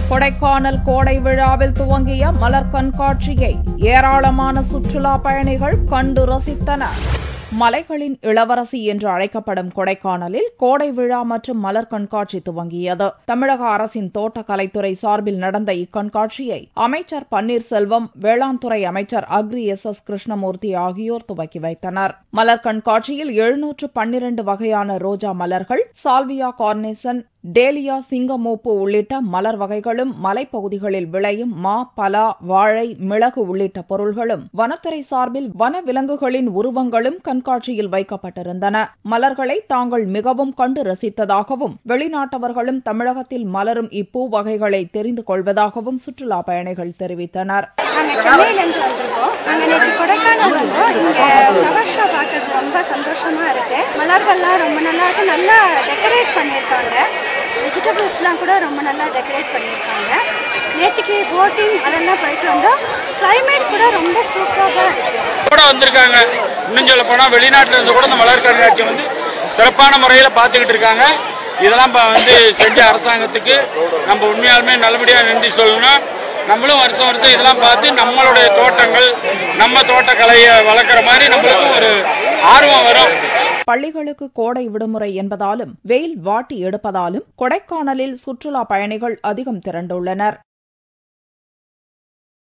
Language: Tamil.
கொடைக்கானல் கோடை விழாவில் துவங்கிய மலர் கண்காட்சியை ஏராளமான சுற்றுலா பயணிகள் கண்டு ரசித்தனர். மலைகளின் இளவரசி என்று அழைக்கப்படும் கொடைக்கானலில் கோடை விழா மற்றும் மலர் கண்காட்சி துவங்கியது. தமிழக அரசின் தோட்டக்கலைத்துறை சார்பில் நடந்த இக்கண்காட்சியை அமைச்சர் பன்னீர்செல்வம், வேளாண் துறை அமைச்சர் அக்ரி எஸ் கிருஷ்ணமூர்த்தி ஆகியோர் துவக்கி வைத்தனர். மலர் கண்காட்சியில் 712 வகையான ரோஜா மலர்கள், சால்வியா கார்னேசன், டேலியா, சிங்கமோப்பு உள்ளிட்ட மலர் வகைகளும், மலைப்பகுதிகளில் விளையும் மா, பலா, வாழை, மிளகு உள்ளிட்ட பொருள்களும், வனத்துறை சார்பில் வன விலங்குகளின் உருவங்களும் கண்காட்சியில் வைக்கப்பட்டிருந்தன. மலர்களை தாங்கள் மிகவும் கண்டு ரசித்ததாகவும், வெளிநாட்டவர்களும் தமிழகத்தில் மலரும் இப்பூ வகைகளை தெரிந்து கொள்வதாகவும் சுற்றுலா பயணிகள் தெரிவித்தனர். ரொம்ப சந்தோஷமா இருக்கு. மலர்கள்லாம் ரொம்ப நல்லா டெக்கரேட் பண்ணிருக்காங்க. வெஜிடபிள்ஸ்லாம் கூட ரொம்ப நல்லா டெக்கரேட் பண்ணியிருக்காங்க. நேற்றுக்கு போட்டிங் அதெல்லாம் போயிட்டு வந்தோம். கிளைமேட் கூட ரொம்ப சூப்பராக இருக்கு. கூட வந்திருக்காங்க. இன்னும் சொல்ல போனால் வெளிநாட்டில் இருந்து கூட இந்த மலர் கண்காட்சி சிறப்பான முறையில் பார்த்துக்கிட்டு இருக்காங்க. இதெல்லாம் செஞ்ச அரசாங்கத்துக்கு நம்ம உண்மையாலுமே நல்லபடியாக நன்றி சொல்லணும். நம்மளும் வருஷம் இதெல்லாம் பார்த்து நம்மளுடைய தோட்டங்கள், நம்ம தோட்டக்கலையை வளர்க்குற மாதிரி நம்மளுக்கும் ஒரு ஆர்வம் வரும். பள்ளிகளுக்கு கோடை விடுமுறை என்பதாலும் வெயில் வாட்டி எடுப்பதாலும் கொடைக்கானலில் சுற்றுலா பயணிகள் அதிகம் திரண்டுள்ளனர்.